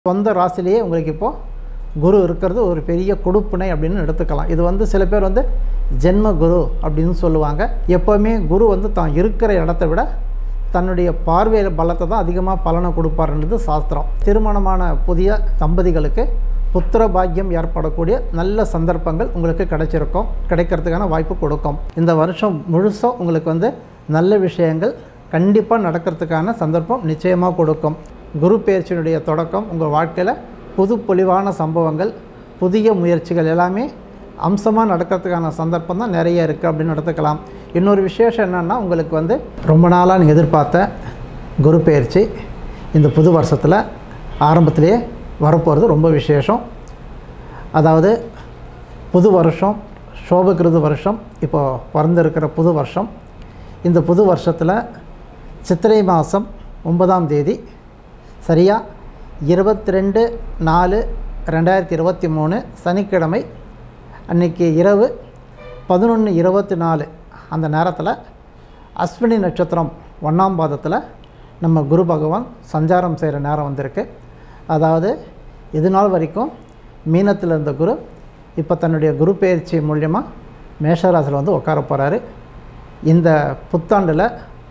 சொந்த ராசியிலேயே உங்களுக்கு இப்போ குரு இருக்கிறது ஒரு பெரிய கொடுப்பினை அப்படின்னு எடுத்துக்கலாம். இது வந்து சில பேர் வந்து ஜென்ம குரு அப்படின்னு சொல்லுவாங்க. எப்போவுமே குரு வந்து தான் இருக்கிற இடத்த விட தன்னுடைய பார்வை பலத்தை தான் அதிகமாக பலனை கொடுப்பாருன்றது சாஸ்திரம். திருமணமான புதிய தம்பதிகளுக்கு புத்திர பாக்கியம் ஏற்படக்கூடிய நல்ல சந்தர்ப்பங்கள் உங்களுக்கு கிடைக்கிறதுக்கான வாய்ப்பு கொடுக்கும். இந்த வருஷம் முழுசும் உங்களுக்கு வந்து நல்ல விஷயங்கள் கண்டிப்பாக நடக்கிறதுக்கான சந்தர்ப்பம் நிச்சயமாக கொடுக்கும். குரு பெயர்ச்சியினுடைய தொடக்கம் உங்கள் வாழ்க்கையில் புது பொலிவான சம்பவங்கள், புதிய முயற்சிகள் எல்லாமே அம்சமாக நடக்கிறதுக்கான சந்தர்ப்பம் தான் நிறைய இருக்குது அப்படின்னு எடுத்துக்கலாம். இன்னொரு விசேஷம் என்னென்னா, உங்களுக்கு வந்து ரொம்ப நாளாக நீங்கள் எதிர்பார்த்த குரு பெயர்ச்சி இந்த புது வருஷத்தில் ஆரம்பத்திலேயே வரப்போகிறது ரொம்ப விசேஷம். அதாவது புது வருஷம் சோபகிருது வருஷம் இப்போது பிறந்திருக்கிற புது வருஷம். இந்த புது வருஷத்தில் சித்திரை மாதம் 9ஆம் தேதி சரியாக 22/4/2023 சனிக்கிழமை அன்றைக்கி இரவு 11:24 அந்த நேரத்தில் அஸ்வினி நட்சத்திரம் 1ஆம் பாதத்தில் நம்ம குரு பகவான் சஞ்சாரம் செய்கிற நேரம் வந்திருக்கு. அதாவது இது நாள் வரைக்கும் மீனத்தில் இருந்த குரு இப்போ தன்னுடைய குரு பெயர்ச்சி மூலியமாக மேஷராசியில் வந்து உட்கார போகிறாரு. இந்த புத்தாண்டில்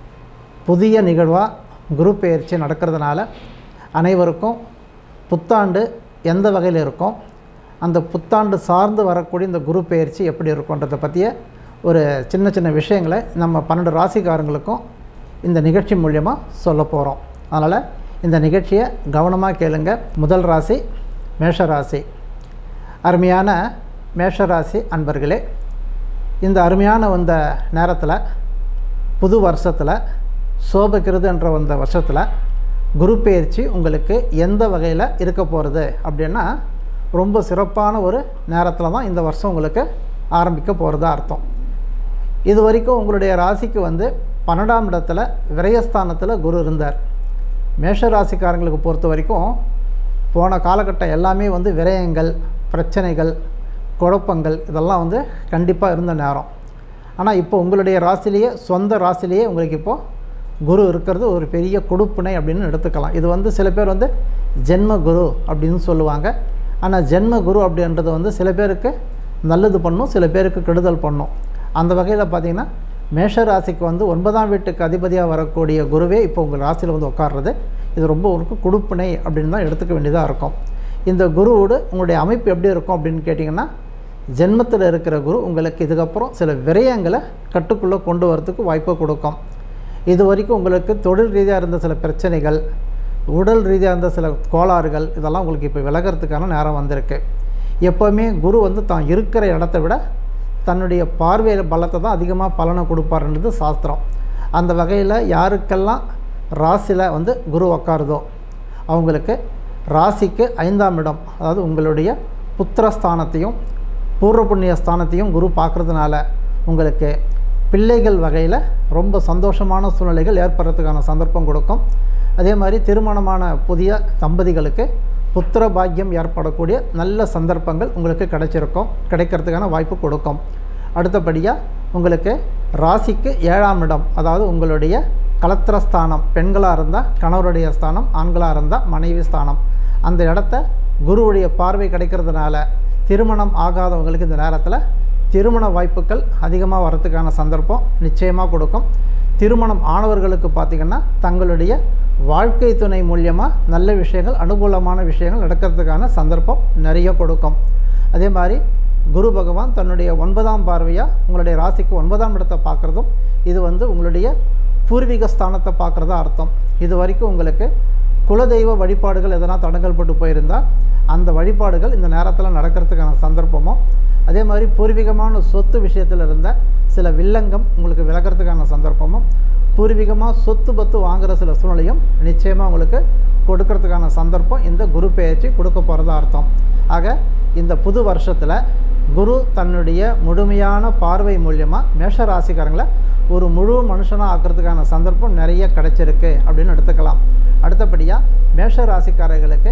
புதிய நிகழ்வாக குரு பெயர்ச்சி நடக்கிறதுனால அனைவருக்கும் புத்தாண்டு எந்த வகையில் இருக்கும், அந்த புத்தாண்டு சார்ந்து வரக்கூடிய இந்த குரு பெயர்ச்சி எப்படி இருக்குன்றதை பற்றிய ஒரு சின்ன சின்ன விஷயங்களை நம்ம 12 ராசிக்காரங்களுக்கும் இந்த நிகழ்ச்சி மூலியமாக சொல்ல போகிறோம். அதனால் இந்த நிகழ்ச்சியை கவனமாக கேளுங்க. முதல் ராசி மேஷராசி. அருமையான மேஷராசி அன்பர்களே, இந்த அருமையான இந்த நேரத்தில் புது வருஷத்தில் சோபகிருது என்ற இந்த வருஷத்தில் குரு பெயர்ச்சி உங்களுக்கு எந்த வகையில் இருக்க போகிறது அப்படின்னா, ரொம்ப சிறப்பான ஒரு நேரத்தில் தான் இந்த வருஷம் உங்களுக்கு ஆரம்பிக்க போகிறதா அர்த்தம். இது வரைக்கும் உங்களுடைய ராசிக்கு வந்து 12ஆம் இடத்துல விரயஸ்தானத்தில் குரு இருந்தார். மேஷ ராசிக்காரங்களுக்கு பொறுத்த வரைக்கும் போன காலகட்டம் எல்லாமே வந்து விரயங்கள், பிரச்சனைகள், குழப்பங்கள் இதெல்லாம் வந்து கண்டிப்பாக இருந்த நேரம். ஆனால் இப்போ உங்களுடைய ராசிலேயே சொந்த ராசிலேயே உங்களுக்கு இப்போது குரு இருக்கிறது ஒரு பெரிய கொடுப்பினை அப்படின்னு எடுத்துக்கலாம். இது வந்து சில பேர் வந்து ஜென்ம குரு அப்படின்னு சொல்லுவாங்க. ஆனால் ஜென்ம குரு அப்படின்றது வந்து சில பேருக்கு நல்லது பண்ணும், சில பேருக்கு கெடுதல் பண்ணும். அந்த வகையில் பார்த்திங்கன்னா மேஷ ராசிக்கு வந்து 9ஆம் வீட்டுக்கு அதிபதியாக வரக்கூடிய குருவே இப்போ உங்கள் ராசியில் வந்து உட்கார்றது இது ரொம்ப ஒரு கொடுப்பினை அப்படின்னு தான் எடுத்துக்க வேண்டியதாக இருக்கும். இந்த குருவோடு உங்களுடைய அமைப்பு எப்படி இருக்கும் அப்படின்னு கேட்டிங்கன்னா, ஜென்மத்தில் இருக்கிற குரு உங்களுக்கு இதுக்கப்புறம் சில விரயங்களை கட்டுக்குள்ளே கொண்டு வரதுக்கு வாய்ப்பை கொடுக்கும். இது வரைக்கும் உங்களுக்கு தொழில் ரீதியாக இருந்த சில பிரச்சனைகள், உடல் ரீதியாக இருந்த சில கோளாறுகள் இதெல்லாம் உங்களுக்கு இப்போ விலகிறதுக்கான நேரம் வந்திருக்கு. எப்போவுமே குரு வந்து தான் இருக்கிற இடத்த விட தன்னுடைய பார்வை பலத்தை தான் அதிகமாக பலனை கொடுப்பாருன்றது சாஸ்திரம். அந்த வகையில் யாருக்கெல்லாம் ராசியில் வந்து குரு உக்காருதோ அவங்களுக்கு ராசிக்கு 5ஆம் இடம், அதாவது உங்களுடைய புத்திரஸ்தானத்தையும் பூர்வ புண்ணிய ஸ்தானத்தையும் குரு பார்க்குறதுனால உங்களுக்கு பிள்ளைகள் வகையில் ரொம்ப சந்தோஷமான சூழ்நிலைகள் ஏற்படுறதுக்கான சந்தர்ப்பம் கொடுக்கும். அதே மாதிரி திருமணமான புதிய தம்பதிகளுக்கு புத்திர பாக்கியம் ஏற்படக்கூடிய நல்ல சந்தர்ப்பங்கள் உங்களுக்கு கிடைக்கிறதுக்கான வாய்ப்பு கொடுக்கும். அடுத்தபடியாக உங்களுக்கு ராசிக்கு 7ஆம் இடம், அதாவது உங்களுடைய கலத்திரஸ்தானம், பெண்களாக இருந்தால் கணவருடைய ஸ்தானம், ஆண்களாக இருந்தால் மனைவி ஸ்தானம், அந்த இடத்த குருவுடைய பார்வை கிடைக்கிறதுனால திருமணம் ஆகாதவங்களுக்கு இந்த நேரத்தில் திருமண வாய்ப்புகள் அதிகமாக வரத்துக்கான சந்தர்ப்பம் நிச்சயமாக கொடுக்கும். திருமணம் ஆனவர்களுக்கு பார்த்திங்கன்னா தங்களுடைய வாழ்க்கை துணை மூலியமாக நல்ல விஷயங்கள், அனுகூலமான விஷயங்கள் நடக்கிறதுக்கான சந்தர்ப்பம் நிறைய கொடுக்கும். அதே மாதிரி குரு பகவான் தன்னுடைய 9ஆம் பார்வையாக உங்களுடைய ராசிக்கு 9ஆம் இடத்தை பார்க்குறதும் இது வந்து உங்களுடைய பூர்வீக ஸ்தானத்தை பார்க்குறதா அர்த்தம். இது வரைக்கும் உங்களுக்கு குலதெய்வ வழிபாடுகள் எதனா தடங்கல் பட்டு போயிருந்தால் அந்த வழிபாடுகள் இந்த நேரத்தில் நடக்கிறதுக்கான சந்தர்ப்பமும், அதே மாதிரி பூர்வீகமான சொத்து விஷயத்தில் இருந்த சில வில்லங்கம் உங்களுக்கு விலகிறதுக்கான சந்தர்ப்பமும், பூர்வீகமாக சொத்து பத்து வாங்குகிற சில சூழ்நிலையும் நிச்சயமாக உங்களுக்கு கொடுக்கறதுக்கான சந்தர்ப்பம் இந்த குரு பெயர்ச்சி கொடுக்க போகிறதா அர்த்தம். ஆக இந்த புது வருஷத்தில் குரு தன்னுடைய முழுமையான பார்வை மூலியமாக மேஷ ராசிக்காரங்களை ஒரு முழு மனுஷனாக ஆக்கிறதுக்கான சந்தர்ப்பம் நிறைய கிடைச்சிருக்கு அப்படின்னு எடுத்துக்கலாம். அடுத்தபடியாக மேஷ ராசிக்காரர்களுக்கு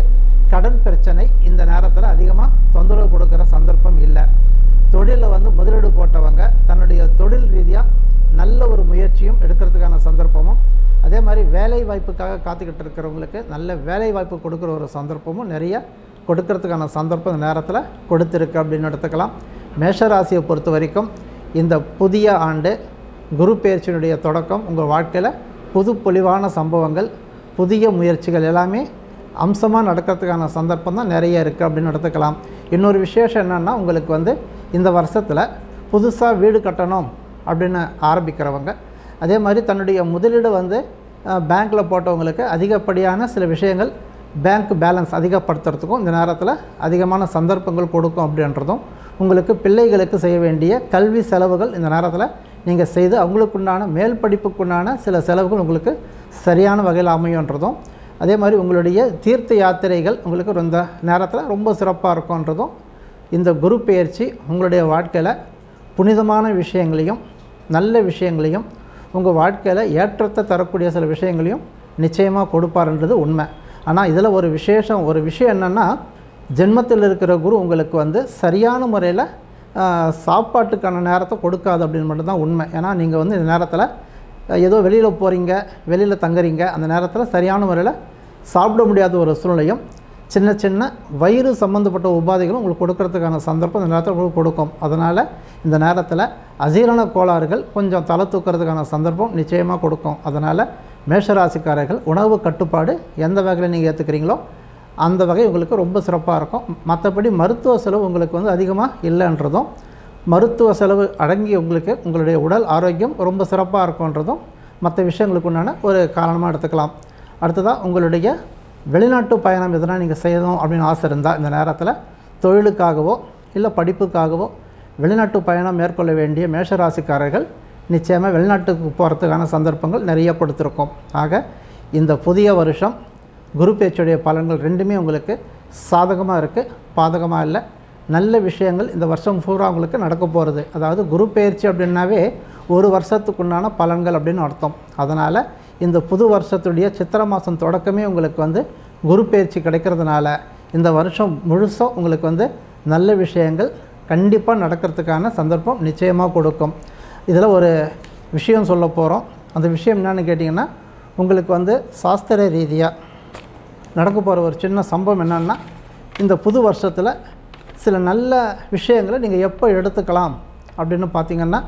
கடன் பிரச்சனை இந்த நேரத்தில் அதிகமாக தொந்தரவு கொடுக்குற சந்தர்ப்பம் இல்லை. தொழிலில் வந்து முதலீடு போட்டவங்க தன்னுடைய தொழில் ரீதியாக நல்ல ஒரு முயற்சியும் எடுக்கிறதுக்கான சந்தர்ப்பமும், அதே மாதிரி வேலை வாய்ப்புக்காக காத்துக்கிட்டு இருக்கிறவங்களுக்கு நல்ல வேலை வாய்ப்பு கொடுக்குற ஒரு சந்தர்ப்பமும் நிறைய கொடுக்கறதுக்கான சந்தர்ப்பம் இந்த நேரத்தில் கொடுத்துருக்கு அப்படின்னு எடுத்துக்கலாம். மேஷராசியை பொறுத்த வரைக்கும் இந்த புதிய ஆண்டு குரு பெயர்ச்சியினுடைய தொடக்கம் உங்கள் வாழ்க்கையில் புது பொலிவான சம்பவங்கள், புதிய முயற்சிகள் எல்லாமே அம்சமாக நடக்கிறதுக்கான சந்தர்ப்பம் தான் நிறைய இருக்குது அப்படின்னு எடுத்துக்கலாம். இன்னொரு விசேஷம் என்னென்னா, உங்களுக்கு வந்து இந்த வருஷத்தில் புதுசாக வீடு கட்டணும் அப்படின்னு ஆரம்பிக்கிறவங்க, அதே மாதிரி தன்னுடைய முதலீடு வந்து பேங்க்கில் போட்டவங்களுக்கு அதிகப்படியான சில விஷயங்கள் பேங்க் பேலன்ஸ் அதிகப்படுத்துறதுக்கும் இந்த நேரத்தில் அதிகமான சந்தர்ப்பங்கள் கொடுக்கும் அப்படின்றதும், உங்களுக்கு பிள்ளைகளுக்கு செய்ய வேண்டிய கல்வி செலவுகள் இந்த நேரத்தில் நீங்கள் செய்து அவங்களுக்குண்டான மேல் படிப்புக்குண்டான சில செலவுகள் உங்களுக்கு சரியான வகையில் அமையுன்றதும், அதே மாதிரி உங்களுடைய தீர்த்த யாத்திரைகள் உங்களுக்கு இந்த நேரத்தில் ரொம்ப சிறப்பாக இருக்கும்ன்றதும், இந்த குரு பெயர்ச்சி உங்களுடைய வாழ்க்கையில் புனிதமான விஷயங்களையும் நல்ல விஷயங்களையும் உங்கள் வாழ்க்கையில் ஏற்றத்தை தரக்கூடிய சில விஷயங்களையும் நிச்சயமாக கொடுப்பாருன்றது உண்மை. ஆனால் இதில் ஒரு விஷயம் என்னென்னா, ஜென்மத்தில் இருக்கிற குரு உங்களுக்கு வந்து சரியான முறையில் சாப்பாட்டுக்கான நேரத்தை கொடுக்காது அப்படின்னு மட்டும்தான் உண்மை. ஏன்னா நீங்கள் வந்து இந்த நேரத்தில் ஏதோ வெளியில் போகிறீங்க, வெளியில் தங்குறீங்க, அந்த நேரத்தில் சரியான முறையில் சாப்பிட முடியாத ஒரு சூழ்நிலையும், சின்ன சின்ன வயிறு சம்மந்தப்பட்ட உபாதைகளும் உங்களுக்கு கொடுக்கறதுக்கான சந்தர்ப்பம் இந்த நேரத்தில் உங்களுக்கு கொடுக்கும். அதனால் இந்த நேரத்தில் அஜீரண கோளாறுகள் கொஞ்சம் தலை தூக்கிறதுக்கான சந்தர்ப்பம் நிச்சயமாக கொடுக்கும். அதனால் மேஷராசிக்காரர்கள் உணவு கட்டுப்பாடு எந்த வகையில் நீங்கள் ஏற்றுக்கிறீங்களோ அந்த வகை உங்களுக்கு ரொம்ப சிறப்பாக இருக்கும். மற்றபடி மருத்துவ செலவு உங்களுக்கு வந்து அதிகமாக இல்லைன்றதும், மருத்துவ செலவு அடங்கி உங்களுக்கு உங்களுடைய உடல் ஆரோக்கியம் ரொம்ப சிறப்பாக இருக்குன்றதும் மற்ற விஷயங்களுக்கு உண்டான ஒரு காரணமாக எடுத்துக்கலாம். அடுத்ததாக உங்களுடைய வெளிநாட்டு பயணம் எதனா நீங்கள் செய்யணும் அப்படின்னு ஆசை இருந்தால் இந்த நேரத்தில் தொழிலுக்காகவோ இல்லை படிப்புக்காகவோ வெளிநாட்டு பயணம் மேற்கொள்ள வேண்டிய மேஷராசிக்காரர்கள் நிச்சயமாக வெளிநாட்டுக்கு போகிறதுக்கான சந்தர்ப்பங்கள் நிறைய கொடுத்துருக்கோம். ஆக இந்த புதிய வருஷம் குரு பெயர்ச்சியுடைய பலன்கள் ரெண்டுமே உங்களுக்கு சாதகமாக இருக்குது, பாதகமாக இல்லை. நல்ல விஷயங்கள் இந்த வருஷம் பூரா உங்களுக்கு நடக்க போகிறது. அதாவது குரு பெயர்ச்சி அப்படின்னாவே ஒரு வருஷத்துக்குண்டான பலன்கள் அப்படின்னு அர்த்தம். அதனால் இந்த புது வருஷத்துடைய சித்திரை மாதம் தொடக்கமே உங்களுக்கு வந்து குரு பெயர்ச்சி கிடைக்கிறதுனால இந்த வருஷம் முழுசும் உங்களுக்கு வந்து நல்ல விஷயங்கள் கண்டிப்பாக நடக்கிறதுக்கான சந்தர்ப்பம் நிச்சயமாக கொடுக்கும். இதில் ஒரு விஷயம் சொல்ல போகிறோம். அந்த விஷயம் என்னன்னு கேட்டிங்கன்னா, உங்களுக்கு வந்து சாஸ்திர ரீதியாக நடக்க போகிற ஒரு சின்ன சம்பவம் என்னென்னா, இந்த புது வருஷத்தில் சில நல்ல விஷயங்களை நீங்கள் எப்போ எடுத்துக்கலாம் அப்படின்னு பார்த்திங்கன்னா,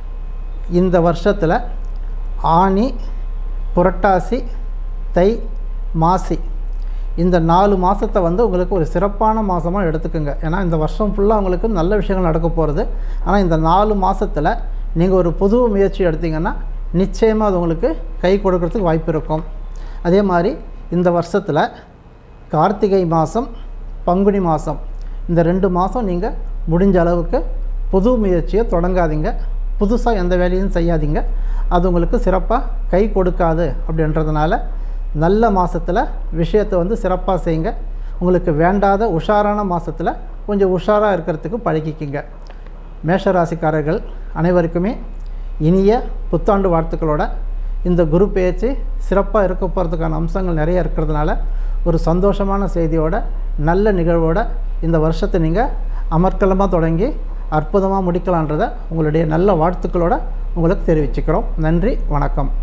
இந்த வருஷத்தில் ஆனி, புரட்டாசி, தை, மாசி இந்த 4 மாதத்தை வந்து உங்களுக்கு ஒரு சிறப்பான மாதமாக எடுத்துக்கோங்க. ஏன்னா இந்த வருஷம் ஃபுல்லாக உங்களுக்கு நல்ல விஷயங்கள் நடக்க போகிறது. ஆனால் இந்த 4 மாதத்தில் நீங்கள் ஒரு புது முயற்சி எடுத்திங்கன்னா நிச்சயமாக அது உங்களுக்கு கை கொடுக்கறதுக்கு வாய்ப்பு இருக்கும். அதே மாதிரி இந்த வருஷத்தில் கார்த்திகை மாதம், பங்குனி மாதம் இந்த 2 மாதம் நீங்கள் முடிஞ்ச அளவுக்கு புது முயற்சியை தொடங்காதீங்க, புதுசாக எந்த வேலையும் செய்யாதீங்க. அது உங்களுக்கு சிறப்பாக கை கொடுக்காது. அப்படின்றதுனால நல்ல மாதத்தில் விஷயத்தை வந்து சிறப்பாக செய்யுங்க. உங்களுக்கு வேண்டாத உஷாரான மாதத்தில் கொஞ்சம் உஷாராக இருக்கிறதுக்கு பழகிக்கிங்க. மேஷராசிக்காரர்கள் அனைவருக்குமே இனிய புத்தாண்டு வாழ்த்துக்களோட இந்த குரு பெயர்ச்சி சிறப்பாக இருக்க போகிறதுக்கான அம்சங்கள் நிறைய இருக்கிறதுனால ஒரு சந்தோஷமான செய்தியோட நல்ல நிகழ்வோட இந்த வருஷத்தை நீங்கள் அமர்க்கலமாக தொடங்கி அற்புதமாக முடிக்கலான்றதை உங்களுடைய நல்ல வாழ்த்துக்களோட உங்களுக்கு தெரிவிச்சுக்கிறோம். நன்றி, வணக்கம்.